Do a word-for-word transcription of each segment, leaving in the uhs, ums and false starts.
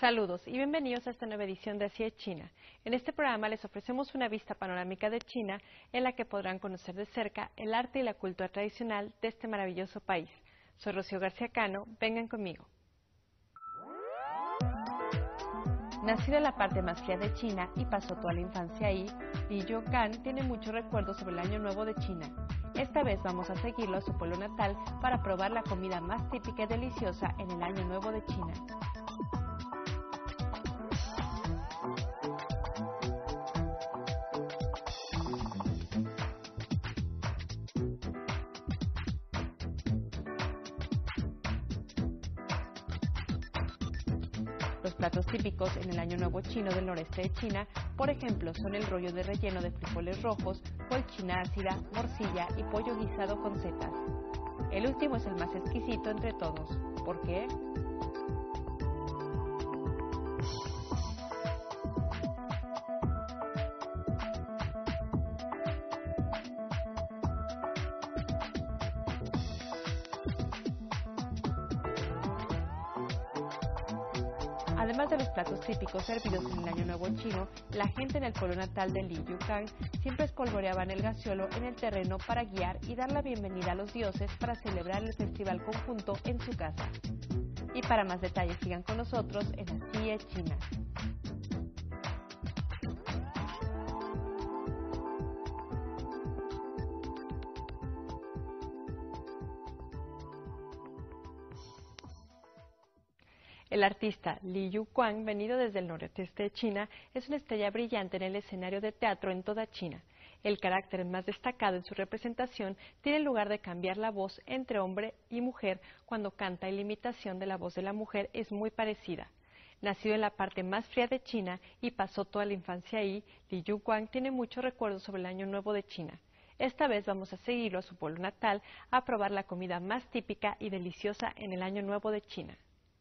Saludos y bienvenidos a esta nueva edición de Así es China. En este programa les ofrecemos una vista panorámica de China en la que podrán conocer de cerca el arte y la cultura tradicional de este maravilloso país. Soy Rocío García Cano, vengan conmigo. Nacido en la parte más fría de China y pasó toda la infancia ahí, Li Yukan tiene muchos recuerdos sobre el Año Nuevo de China. Esta vez vamos a seguirlo a su pueblo natal para probar la comida más típica y deliciosa en el Año Nuevo de China. Los platos típicos en el Año Nuevo chino del noreste de China, por ejemplo, son el rollo de relleno de frijoles rojos, col china ácida, morcilla y pollo guisado con setas. El último es el más exquisito entre todos. ¿Por qué? Además de los platos típicos servidos en el Año Nuevo chino, la gente en el pueblo natal de Li Yukan siempre espolvoreaban el gaseolo en el terreno para guiar y dar la bienvenida a los dioses para celebrar el festival conjunto en su casa. Y para más detalles sigan con nosotros en Así es China. El artista Li Yukan, venido desde el noreste de China, es una estrella brillante en el escenario de teatro en toda China. El carácter más destacado en su representación tiene el lugar de cambiar la voz entre hombre y mujer cuando canta, y la imitación de la voz de la mujer es muy parecida. Nacido en la parte más fría de China y pasó toda la infancia ahí, Li Yukan tiene muchos recuerdos sobre el Año Nuevo de China. Esta vez vamos a seguirlo a su pueblo natal a probar la comida más típica y deliciosa en el Año Nuevo de China.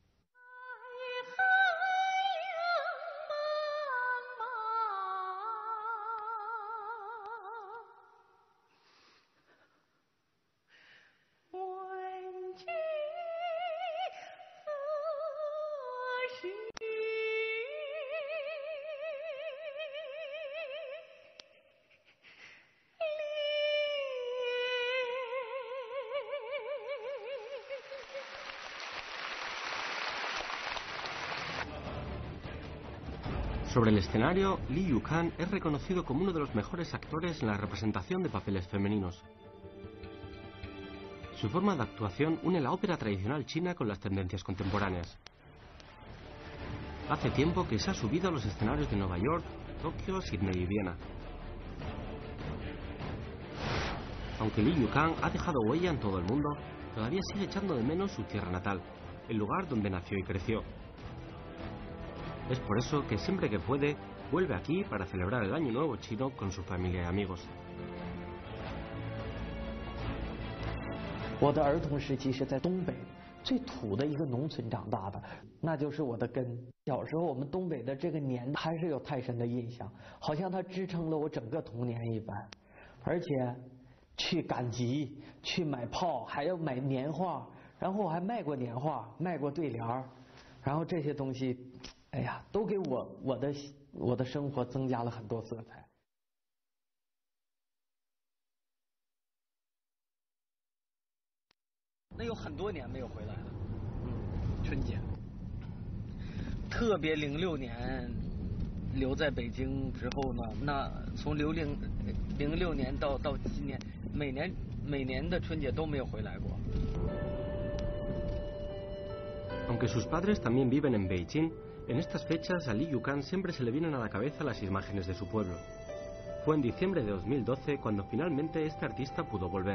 Sobre el escenario, Li Yukan es reconocido como uno de los mejores actores en la representación de papeles femeninos. Su forma de actuación une la ópera tradicional china con las tendencias contemporáneas. Hace tiempo que se ha subido a los escenarios de Nueva York, Tokio, Sydney y Viena. Aunque Li Yukan ha dejado huella en todo el mundo, todavía sigue echando de menos su tierra natal, el lugar donde nació y creció. Es por eso que siempre que puede, vuelve aquí para celebrar el Año Nuevo chino con su familia y amigos. 我的儿童时期是在东北最土的一个农村长大的，那就是我的根。小时候我们东北的这个年还是有太深的印象，好像它支撑了我整个童年一般。而且去赶集、去买炮，还要买年画，然后我还卖过年画，卖过对联，然后这些东西。 哎呀，都给我我的我的生活增加了很多色彩。那有很多年没有回来了，嗯，春节。特别零六年留在北京之后呢，那从零零零六年到到今年，每年每年的春节都没有回来过。 Aunque sus padres también viven en Beijing, en estas fechas a Li Yukan siempre se le vienen a la cabeza las imágenes de su pueblo. Fue en diciembre de dos mil doce cuando finalmente este artista pudo volver.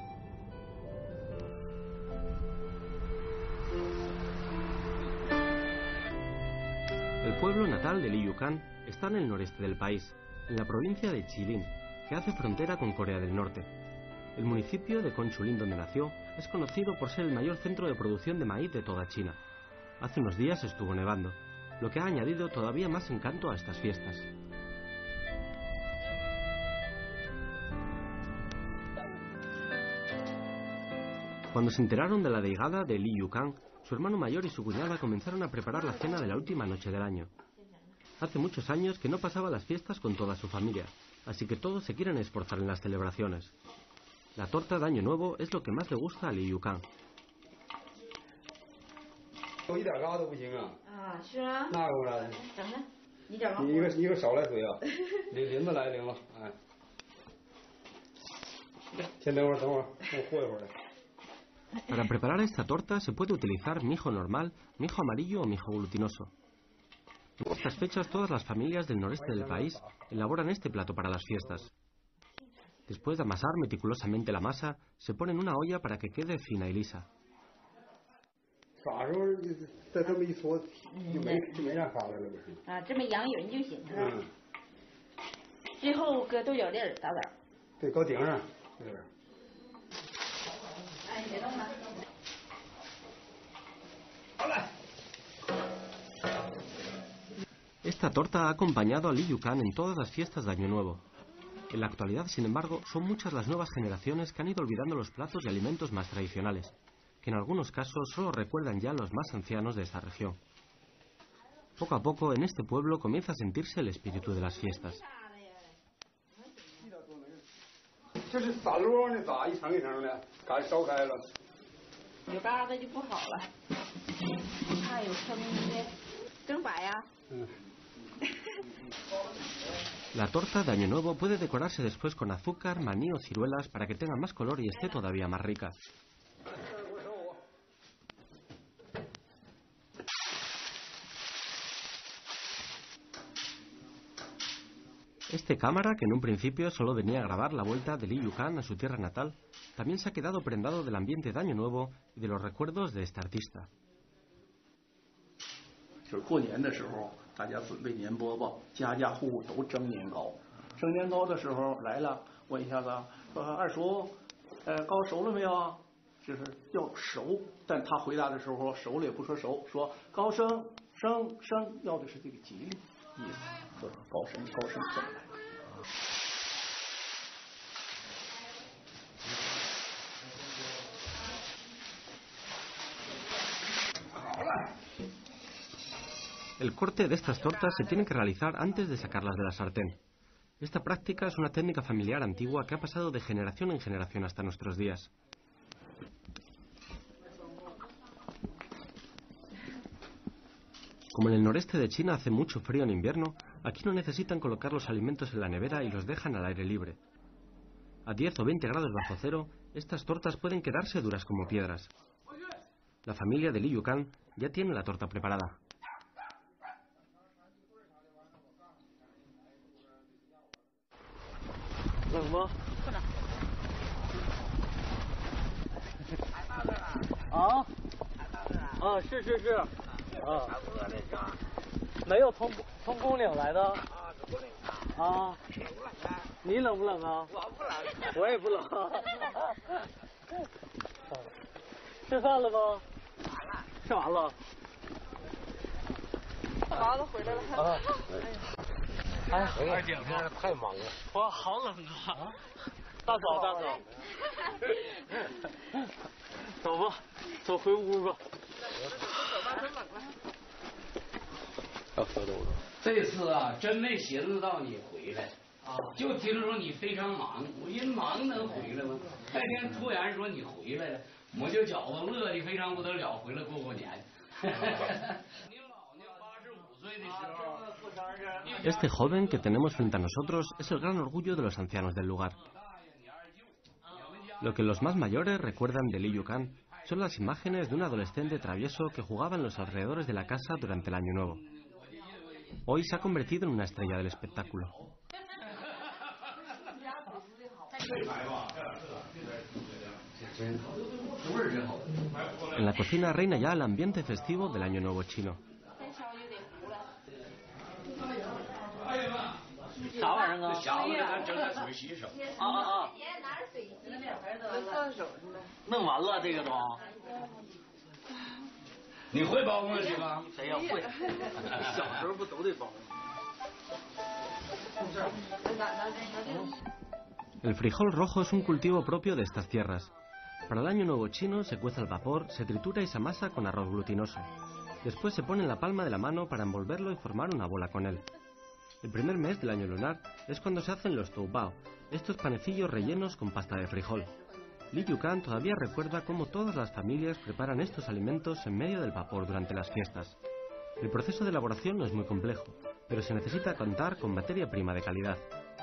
El pueblo natal de Li Yukan está en el noreste del país, en la provincia de Jilin, que hace frontera con Corea del Norte. El municipio de Konchulin, donde nació, es conocido por ser el mayor centro de producción de maíz de toda China. Hace unos días estuvo nevando, lo que ha añadido todavía más encanto a estas fiestas. Cuando se enteraron de la llegada de Li Yukan, Su hermano mayor y su cuñada comenzaron a preparar la cena de la última noche del año. Hace muchos años que no pasaba las fiestas con toda su familia, así que todos se quieren esforzar en las celebraciones. La torta de Año Nuevo es lo que más le gusta a Li Yukan. 有一点疙瘩都不行啊！ 啊，是啊。 那个啥的， 整的，一点往。 你一个一个少来水啊，林林子来领了，哎。先等会儿，等会儿，我和一会儿。 Para preparar esta torta se puede utilizar mijo normal, mijo amarillo o mijo glutinoso. En estas fechas todas las familias del noreste del país elaboran este plato para las fiestas. Después de amasar meticulosamente la masa, se pone en una olla para que quede fina y lisa. 啥时候再这么一搓，就没就没啥发了了不是？ 啊，这么扬匀就行。 嗯。 最后搁豆角粒儿打枣。 对，搁顶上，是不是？ 哎，别动了。 好嘞。 Esta torta ha acompañado a Li Yukan en todas las fiestas de Año Nuevo. En la actualidad, sin embargo, son muchas las nuevas generaciones que han ido olvidando los platos y alimentos más tradicionales, que en algunos casos solo recuerdan ya los más ancianos de esta región. Poco a poco, en este pueblo comienza a sentirse el espíritu de las fiestas. 这是散落的咋一层一层的，赶烧开了。 有疙瘩就不好了，怕有生的，整白呀。 嗯。 La torta de Año Nuevo puede decorarse después con azúcar, maní o ciruelas para que tenga más color y esté todavía más rica. Este cámara, que en un principio solo venía a grabar la vuelta de Li Yukan a su tierra natal, también se ha quedado prendado del ambiente de Año Nuevo y de los recuerdos de este artista. 就是过年的时候，大家准备年饽饽，家家户户都蒸年糕。蒸年糕的时候来了，问一下子说二叔，呃，糕熟了没有啊？就是要熟，但他回答的时候熟了也不说熟，说高升升升，要的是这个吉利意思，就是高升高升这么来。 El corte de estas tortas se tiene que realizar antes de sacarlas de la sartén. Esta práctica es una técnica familiar antigua que ha pasado de generación en generación hasta nuestros días. Como en el noreste de China hace mucho frío en invierno, aquí no necesitan colocar los alimentos en la nevera y los dejan al aire libre. A diez o veinte grados bajo cero, estas tortas pueden quedarse duras como piedras. La familia de Li Yukan ya tiene la torta preparada. 冷吗？ 不冷。 啊？啊，是是是。啊。没有从从宫岭来的。啊。你冷不冷啊？我不冷。我也不冷。吃饭了吗？吃完了。 娃子回来了。 啊。 哎， 二姐夫太忙了， 哇，好冷啊！大嫂，大嫂，走吧，走回屋吧。 要喝豆子。这次啊，真没寻思到你回来，啊，就听说你非常忙，我人忙能回来吗？那天突然说你回来了，我就觉得乐的非常不得了，回来过过年。你老娘八十五岁的时候。 Este joven que tenemos frente a nosotros es el gran orgullo de los ancianos del lugar. Lo que los más mayores recuerdan de Li Yukan son las imágenes de un adolescente travieso que jugaba en los alrededores de la casa durante el Año Nuevo. Hoy se ha convertido en una estrella del espectáculo. En la cocina reina ya el ambiente festivo del Año Nuevo chino. 啥玩意儿啊？ 下午给咱整点水洗手。 啊啊啊！弄完了这个都。 你会包吗？这个？ 谁呀会？小时候不都得包吗？ El frijol rojo es un cultivo propio de estas tierras. Para el año nuevo chino se cuece al vapor, se tritura y se amasa con arroz glutinoso. Después se pone en la palma de la mano para envolverlo y formar una bola con él. El primer mes del año lunar es cuando se hacen los toubao, estos panecillos rellenos con pasta de frijol. Li Yukan todavía recuerda cómo todas las familias preparan estos alimentos en medio del vapor durante las fiestas. El proceso de elaboración no es muy complejo, pero se necesita contar con materia prima de calidad.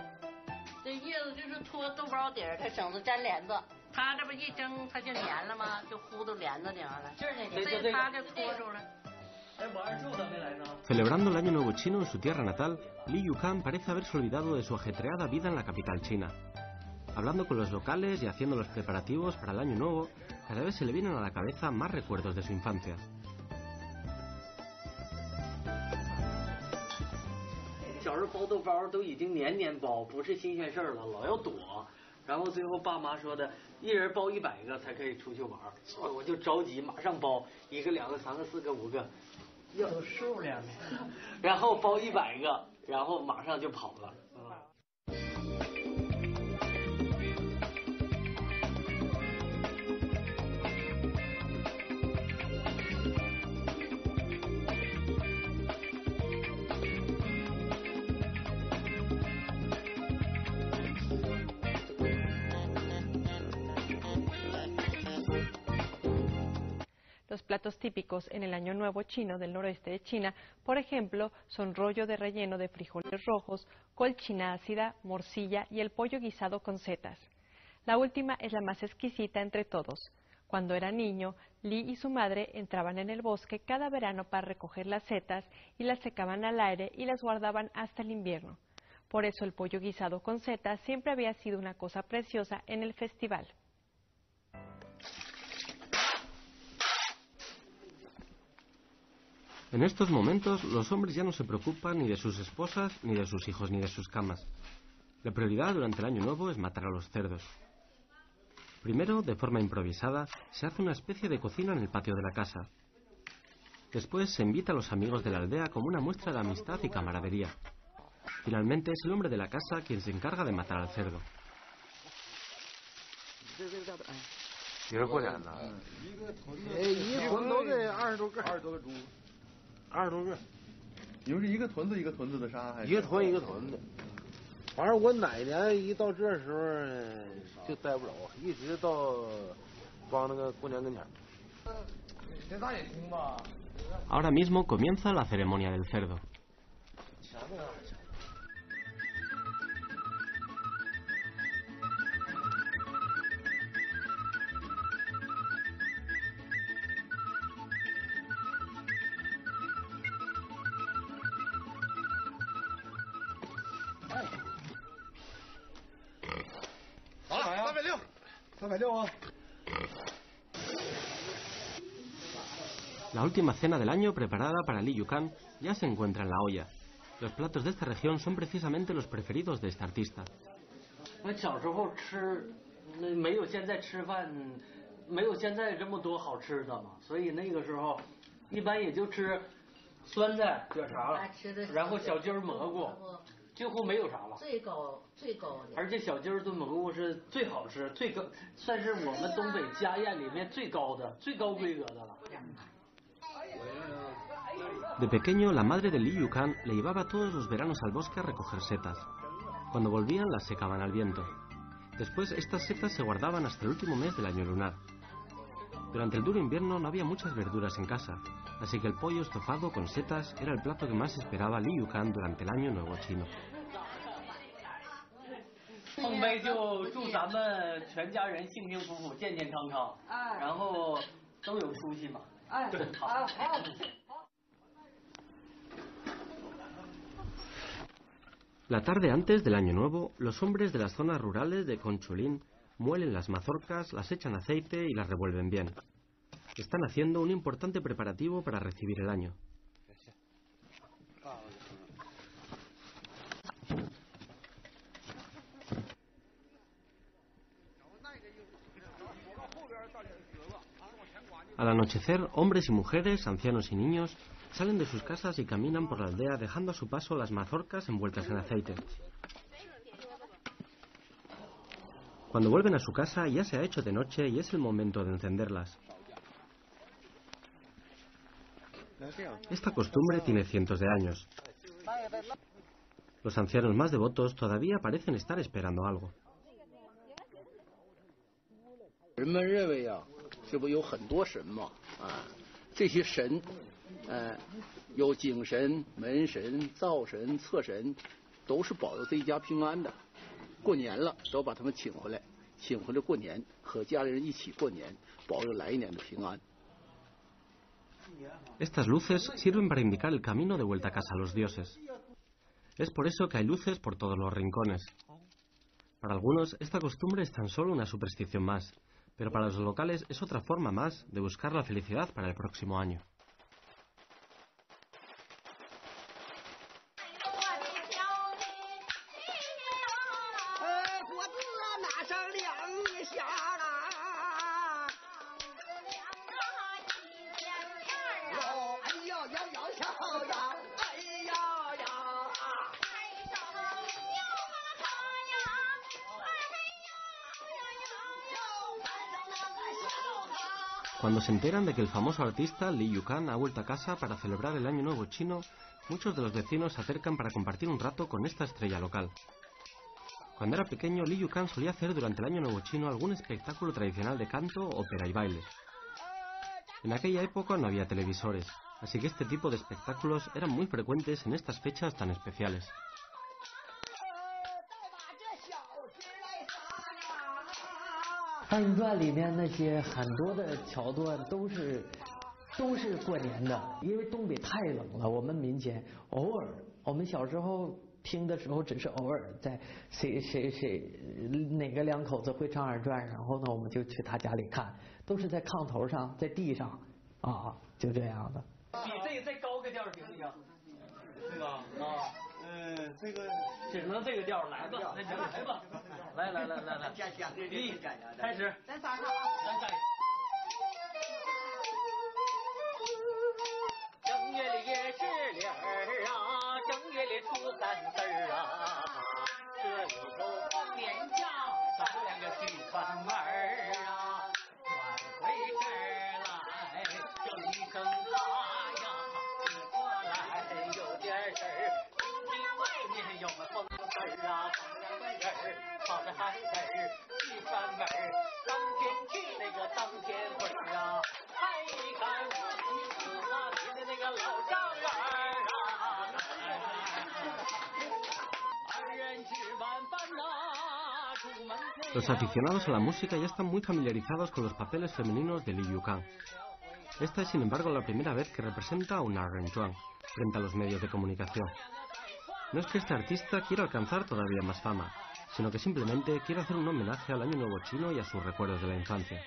Celebrando el Año Nuevo Chino en su tierra natal, Li Yukan parece haberse olvidado de su ajetreada vida en la capital china. Hablando con los locales y haciendo los preparativos para el Año Nuevo, cada vez se le vienen a la cabeza más recuerdos de su infancia. 小时候包豆包都已经年年包，不是新鲜事儿了，老要躲。然后最后爸妈说的，一人包一百个才可以出去玩，所以我就着急，马上包一个、两个、三个、四个、五个，有数量的。然后包一百个，然后马上就跑了。 Los platos típicos en el Año Nuevo chino del noroeste de China, por ejemplo, son rollo de relleno de frijoles rojos, col china ácida, morcilla y el pollo guisado con setas. La última es la más exquisita entre todos. Cuando era niño, Li y su madre entraban en el bosque cada verano para recoger las setas y las secaban al aire y las guardaban hasta el invierno. Por eso el pollo guisado con setas siempre había sido una cosa preciosa en el festival. En estos momentos, los hombres ya no se preocupan ni de sus esposas, ni de sus hijos, ni de sus camas. La prioridad durante el Año Nuevo es matar a los cerdos. Primero, de forma improvisada, se hace una especie de cocina en el patio de la casa. Después se invita a los amigos de la aldea como una muestra de amistad y camaradería. Finalmente, es el hombre de la casa quien se encarga de matar al cerdo. 一人过年呢？哎，一屯都得二十多个，二十多个猪，二十多个。你们是一个屯子一个屯子的杀，还是？一个屯一个屯子。反正我哪年一到这时候就待不着，一直到光那个过年跟前。现在也听吧。 Ahora mismo comienza la ceremonia del cerdo. La última cena del año preparada para Li Yukan ya se encuentra en la olla. Los platos de esta región son precisamente los preferidos de este artista. 我小时候吃，那没有现在吃饭，没有现在这么多好吃的嘛，所以那个时候，一般也就吃酸菜、卷肠，然后小鸡儿蘑菇，几乎没有啥了。最高最高的。而且小鸡儿炖蘑菇是最好吃、最高，算是我们东北家宴里面最高的、最高规格的了。 De pequeño, la madre de Li Yukan le llevaba todos los veranos al bosque a recoger setas. Cuando volvían, las secaban al viento. Después, estas setas se guardaban hasta el último mes del año lunar. Durante el duro invierno no había muchas verduras en casa, así que el pollo estofado con setas era el plato que más esperaba Li Yukan durante el año nuevo chino. 奉杯就祝咱们全家人幸幸福福、健健康康，然后都有出息嘛。哎，好。 La tarde antes del Año Nuevo, los hombres de las zonas rurales de Conchulín muelen las mazorcas, las echan aceite y las revuelven bien. Están haciendo un importante preparativo para recibir el año. Al anochecer, hombres y mujeres, ancianos y niños salen de sus casas y caminan por la aldea dejando a su paso las mazorcas envueltas en aceite. Cuando vuelven a su casa ya se ha hecho de noche y es el momento de encenderlas. Esta costumbre tiene cientos de años. Los ancianos más devotos todavía parecen estar esperando algo. 人们认为啊，这不有很多神嘛啊，这些神，呃，有井神、门神、灶神、厕神，都是保佑这一家平安的。过年了，都把他们请回来，请回来过年，和家里人一起过年，保佑来年的平安。 Estas luces sirven para indicar el camino de vuelta a casa a los dioses. Es por eso que hay luces por todos los rincones. Para algunos, esta costumbre es tan solo una superstición más, pero para los locales es otra forma más de buscar la felicidad para el próximo año. Cuando se enteran de que el famoso artista Li Yukan ha vuelto a casa para celebrar el Año Nuevo chino, muchos de los vecinos se acercan para compartir un rato con esta estrella local. Cuando era pequeño, Li Yukan solía hacer durante el Año Nuevo chino algún espectáculo tradicional de canto, ópera y baile. En aquella época no había televisores, así que este tipo de espectáculos eran muy frecuentes en estas fechas tan especiales. 二人转里面那些很多的桥段都是都是过年的，因为东北太冷了，我们民间偶尔，我们小时候听的时候只是偶尔在谁谁谁哪个两口子会唱二人转，然后呢我们就去他家里看，都是在炕头上，在地上啊，就这样的。 比这个再高个调行不行？这个啊，嗯，这个只能这个调，来吧，那你来吧。 来来来来来，一开始，咱仨上啊，咱仨。正月里也是理儿啊，正月里初三四儿啊，这里头放年假，咱两个去串门儿啊，转回这儿来，叫一声爸呀，你过来有点事儿，今天外面有个风事儿啊，放两个人儿。 跑着孩子儿去串门儿，当天去那个当天回啊，看一看我媳妇啊，你的那个老丈人啊，二人吃完饭呐，出门。 Los aficionados a la música ya están muy familiarizados con los papeles femeninos de Li Yukan. Esta es, sin embargo, la primera vez que representa a un Arrenchuan frente a los medios de comunicación. No es que este artista quiera alcanzar todavía más fama, sino que simplemente quiere hacer un homenaje al Año Nuevo chino y a sus recuerdos de la infancia.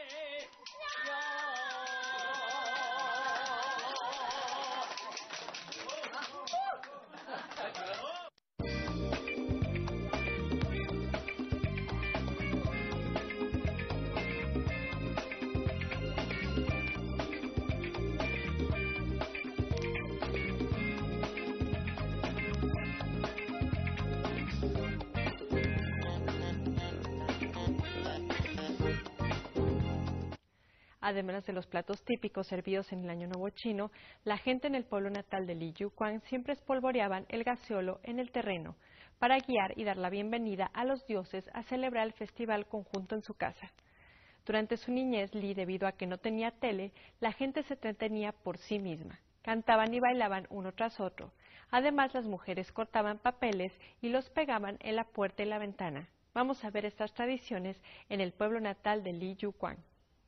Además de los platos típicos servidos en el Año Nuevo chino, la gente en el pueblo natal de Li Yukan siempre espolvoreaban el gaseolo en el terreno para guiar y dar la bienvenida a los dioses a celebrar el festival conjunto en su casa. Durante su niñez, Li, debido a que no tenía tele, la gente se entretenía por sí misma. Cantaban y bailaban uno tras otro. Además, las mujeres cortaban papeles y los pegaban en la puerta y la ventana. Vamos a ver estas tradiciones en el pueblo natal de Li Yukan.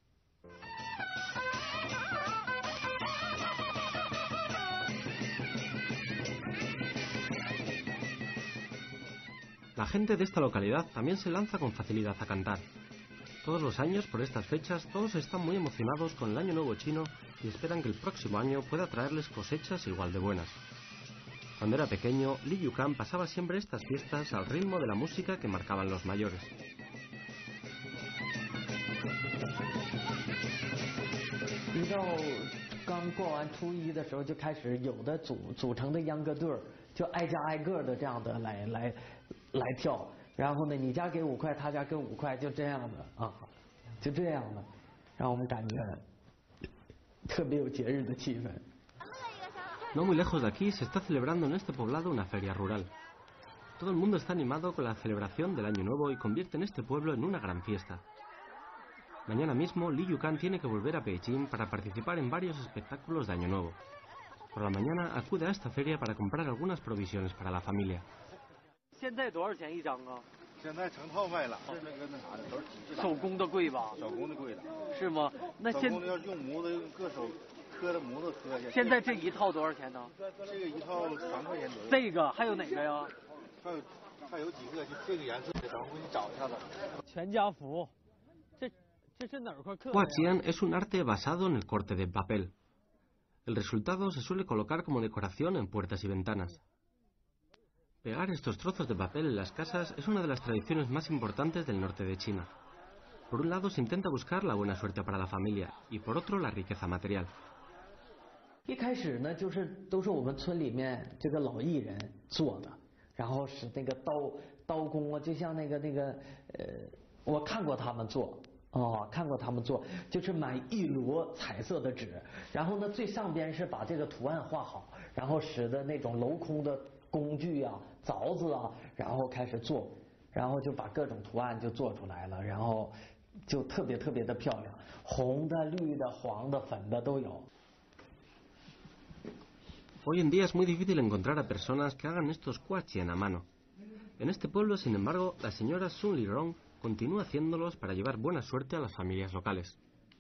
La gente de esta localidad también se lanza con facilidad a cantar. Todos los años, por estas fechas, todos están muy emocionados con el Año Nuevo chino y esperan que el próximo año pueda traerles cosechas igual de buenas. Cuando era pequeño, Li Yukan pasaba siempre estas fiestas al ritmo de la música que marcaban los mayores. 一到刚过完初一的时候，就开始有的组组成的秧歌队儿，就挨家挨个的这样的来来来跳， 然后呢，你家给五块，他家给五块，就这样的啊，就这样的，让我们感觉特别有节日的气氛。 No muy lejos de aquí se está celebrando en este poblado una feria rural. Todo el mundo está animado con la celebración del Año Nuevo y convierten este pueblo en una gran fiesta. Mañana mismo, Li Yukan tiene que volver a Beijing para participar en varios espectáculos de Año Nuevo. Por la mañana acude a esta feria para comprar algunas provisiones para la familia. 现在多少钱一张啊？ 现在成套卖了，是那个那啥的，都是机器。 手工的贵吧？ 手工的贵的。 是吗？那现手工的要用模子，用各手刻的模子刻下。 现在这一套多少钱呢？ 这个一套三块钱左右。 这个还有哪个呀？ 还有还有几个，就这个颜色的，等会儿你找一下子。 全家福，这这是哪块刻的？ Huaqian es un arte basado en el corte de papel. El resultado se suele colocar como decoración en puertas y ventanas. Pegar estos trozos de papel en las casas es una de las tradiciones más importantes del norte de China. Por un lado se intenta buscar la buena suerte para la familia y por otro la riqueza material. 一开始呢，就是都是我们村里面这个老艺人做的，然后使那个刀刀工啊，就像那个那个呃，我看过他们做。 哦，看过他们做，就是买一摞彩色的纸，然后呢，最上边是把这个图案画好，然后使得那种镂空的工具啊、凿子啊，然后开始做，然后就把各种图案就做出来了，然后就特别特别的漂亮，红的、绿的、黄的、粉的都有。 Hoy en día es muy difícil encontrar a personas que hagan estos huaqian a mano. En este pueblo, sin embargo, la señora Sun Lirong continúa haciéndolos para llevar buena suerte a las familias locales.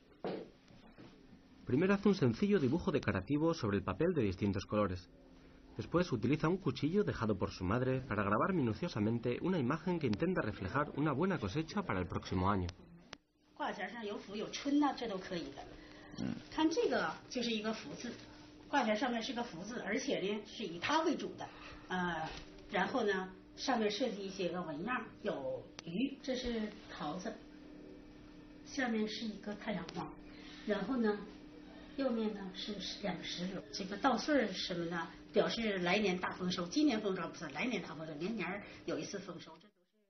Primero hace un sencillo dibujo decorativo sobre el papel de distintos colores. Después utiliza un cuchillo dejado por su madre para grabar minuciosamente una imagen que intenta reflejar una buena cosecha para el próximo año. 挂件上有福有春呐，这都可以的。嗯，看这个就是一个福字，挂件上面是个福字，而且呢是以它为主的。呃，然后呢。 上面设计一些个纹样，有鱼，这是桃子，下面是一个太阳花，然后呢，右面呢是两个石榴。这个稻穗是什么呢？表示来年大丰收。今年丰收不是，来年大丰收，年年有一次丰收。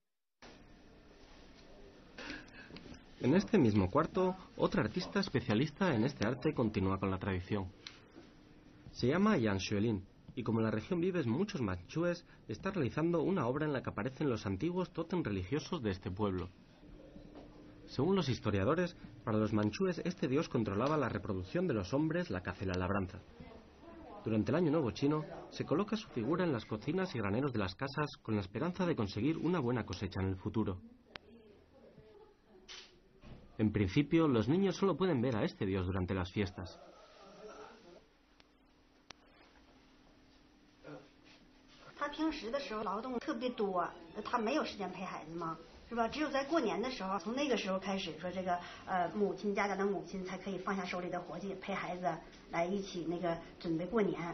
En este mismo cuarto, otra artista especialista en este arte continúa con la tradición. Se llama Yang Xuelin. Y como en la región vives muchos manchúes, está realizando una obra en la que aparecen los antiguos tótem religiosos de este pueblo. Según los historiadores, para los manchúes este dios controlaba la reproducción de los hombres, la caza y la labranza. Durante el Año Nuevo chino, se coloca su figura en las cocinas y graneros de las casas con la esperanza de conseguir una buena cosecha en el futuro. En principio, los niños solo pueden ver a este dios durante las fiestas. 他平时的时候劳动特别多，他没有时间陪孩子嘛，是吧？只有在过年的时候，从那个时候开始说这个呃母亲家家的母亲才可以放下手里的活计，陪孩子来一起那个准备过年。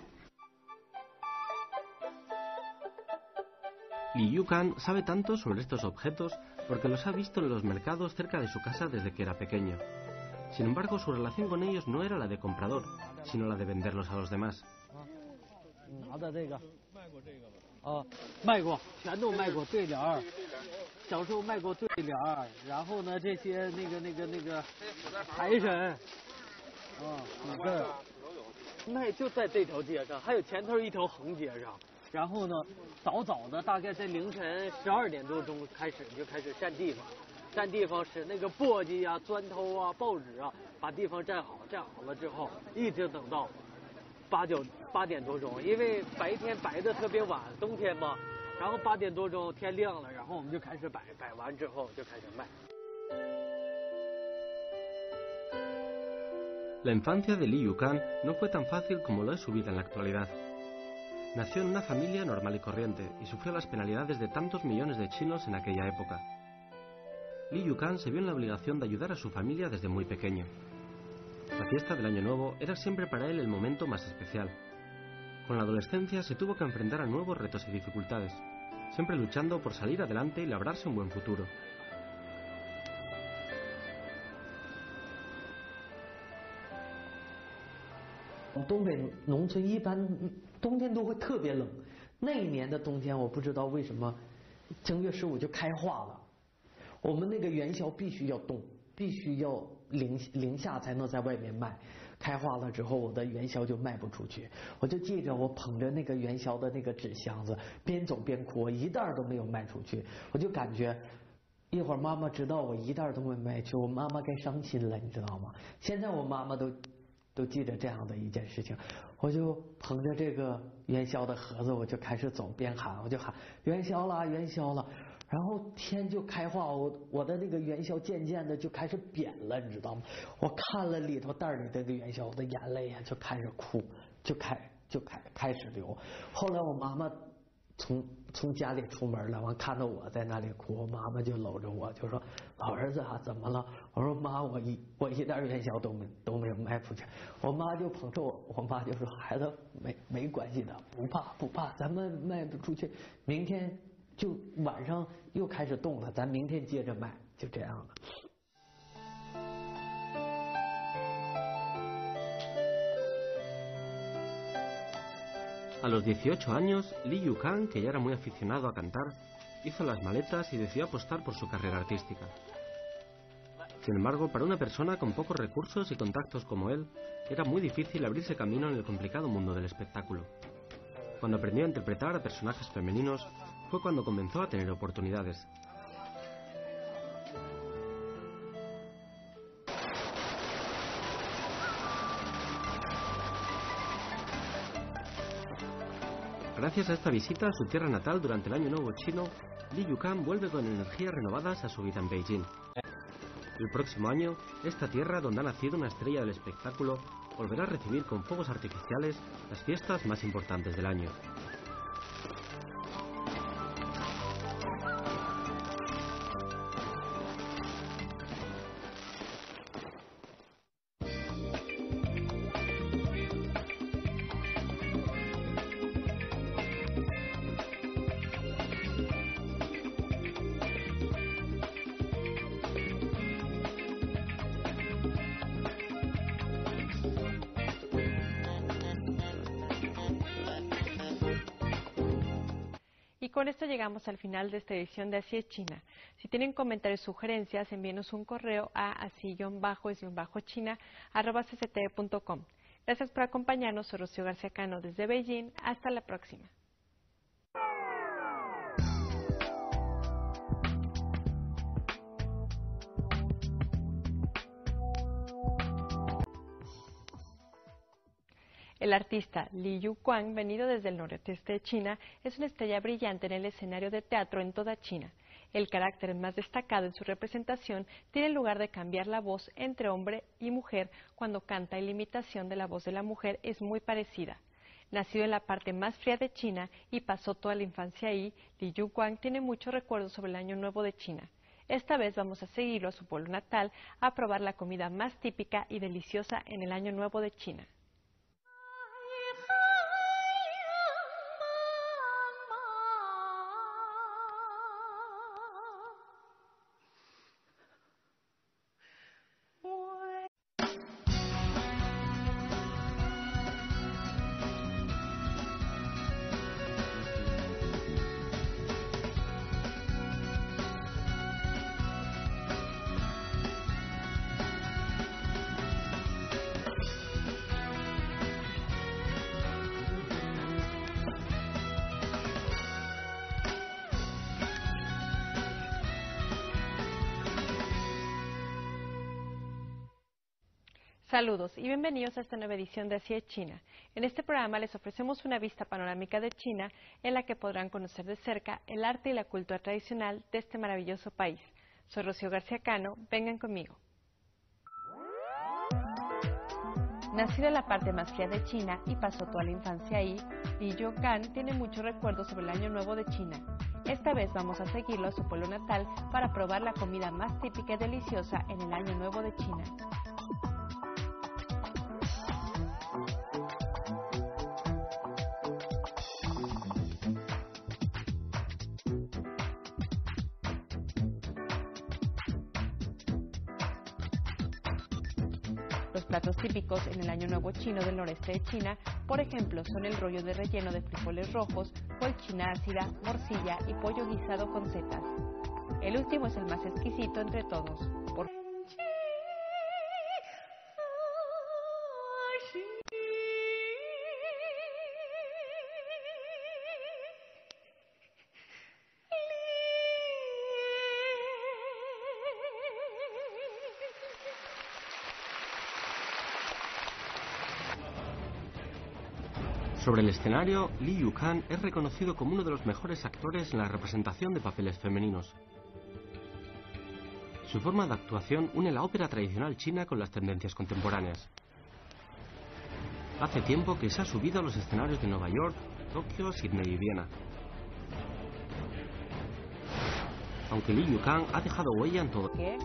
Li Yukan sabe tanto sobre estos objetos porque los ha visto en los mercados cerca de su casa desde que era pequeño. Sin embargo, su relación con ellos no era la de comprador, sino la de venderlos a los demás. 拿的这个，卖过这个吧？啊，卖过，全都卖过对联儿。小时候卖过对联儿，然后呢，这些那个那个那个财神，啊，你这儿卖就在这条街上，还有前头一条横街上。然后呢，早早的大概在凌晨十二点多钟开始就开始占地方，占地方使那个簸箕呀、砖头啊、报纸啊，把地方占好，占好了之后，一直等到。 八九八点多钟，因为白天白的特别晚，冬天嘛，然后八点多钟天亮了，然后我们就开始摆，摆完之后就开始卖。 La infancia de Li Yukan no fue tan fácil como lo es su vida en la actualidad. Nació en una familia normal y corriente y sufrió las penalidades de tantos millones de chinos en aquella época. Li Yukan se vio en la obligación de ayudar a su familia desde muy pequeño. La fiesta del Año Nuevo era siempre para él el momento más especial. Con la adolescencia se tuvo que enfrentar a nuevos retos y dificultades, siempre luchando por salir adelante y labrarse un buen futuro. 东北农村一般冬天都会特别冷，那一年的冬天我不知道为什么正月十五就开化了，我们那个元宵必须要冻，必须要零零下才能在外面卖。开化了之后，我的元宵就卖不出去。我就记着我捧着那个元宵的那个纸箱子，边走边哭，我一袋都没有卖出去。我就感觉一会儿妈妈知道我一袋都没卖去，我妈妈该伤心了，你知道吗？现在我妈妈都都记着这样的一件事情。我就捧着这个元宵的盒子，我就开始走，边喊我就喊元宵啦，元宵啦。然后天就开化，我我的那个元宵渐渐的就开始扁了，你知道吗？我看了里头袋里那个元宵，我的眼泪呀就开始哭，就开就开开始流。后来我妈妈从从家里出门了，完看到我在那里哭，我妈妈就搂着我就说：“老儿子啊，怎么了？”我说：“妈，我一我一袋元宵都没都没有卖出去。”我妈就捧着我，我妈就说：“孩子，没没关系的，不怕不怕，咱们卖不出去，明天。”就晚上又开始冻了，咱明天接着卖，就这样了。 A los dieciocho años, Li Yukan, que ya era muy aficionado a cantar, hizo las maletas y decidió apostar por su carrera artística. Sin embargo, para una persona con pocos recursos y contactos como él, era muy difícil abrirse camino en el complicado mundo del espectáculo. Cuando aprendió a interpretar a personajes femeninos, fue cuando comenzó a tener oportunidades. Gracias a esta visita a su tierra natal durante el Año Nuevo chino, Li Yukan vuelve con energías renovadas a su vida en Beijing. El próximo año, esta tierra donde ha nacido una estrella del espectáculo volverá a recibir con fuegos artificiales las fiestas más importantes del año. Y con esto llegamos al final de esta edición de Así es China. Si tienen comentarios o sugerencias, envíenos un correo a así-china arroba c c t v punto com. Gracias por acompañarnos. Soy Rocío García Cano desde Beijing. Hasta la próxima. El artista Li Yukan, venido desde el noreste de China, es una estrella brillante en el escenario de teatro en toda China. El carácter más destacado en su representación tiene el lugar de cambiar la voz entre hombre y mujer cuando canta, y la imitación de la voz de la mujer es muy parecida. Nacido en la parte más fría de China y pasó toda la infancia ahí, Li Yukan tiene muchos recuerdos sobre el Año Nuevo de China. Esta vez vamos a seguirlo a su pueblo natal a probar la comida más típica y deliciosa en el Año Nuevo de China. Saludos y bienvenidos a esta nueva edición de Así es China. En este programa les ofrecemos una vista panorámica de China en la que podrán conocer de cerca el arte y la cultura tradicional de este maravilloso país. Soy Rocío García Cano, vengan conmigo. Nacido en la parte más fría de China y pasó toda la infancia ahí, Li Yukan tiene muchos recuerdos sobre el Año Nuevo de China. Esta vez vamos a seguirlo a su pueblo natal para probar la comida más típica y deliciosa en el Año Nuevo de China. Los platos típicos en el Año Nuevo chino del noreste de China Por ejemplo, son el rollo de relleno de frijoles rojos, col china ácida, morcilla y pollo guisado con setas. El último es el más exquisito entre todos. Por Sobre el escenario, Li Yukan es reconocido como uno de los mejores actores en la representación de papeles femeninos. Su forma de actuación une la ópera tradicional china con las tendencias contemporáneas. Hace tiempo que se ha subido a los escenarios de Nueva York, Tokio, Sydney y Viena. Aunque Li Yukan ha dejado huella en todo. ¿Qué?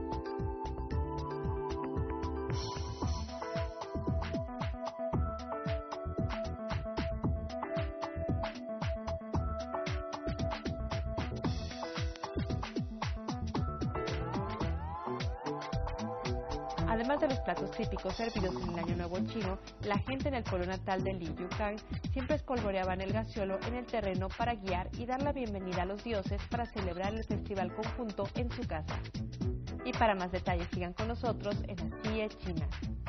Además de los platos típicos servidos en el Año Nuevo chino, la gente en el pueblo natal de Li Yukan siempre espolvoreaban el gaseolo en el terreno para guiar y dar la bienvenida a los dioses para celebrar el festival conjunto en su casa. Y para más detalles sigan con nosotros en Así es China.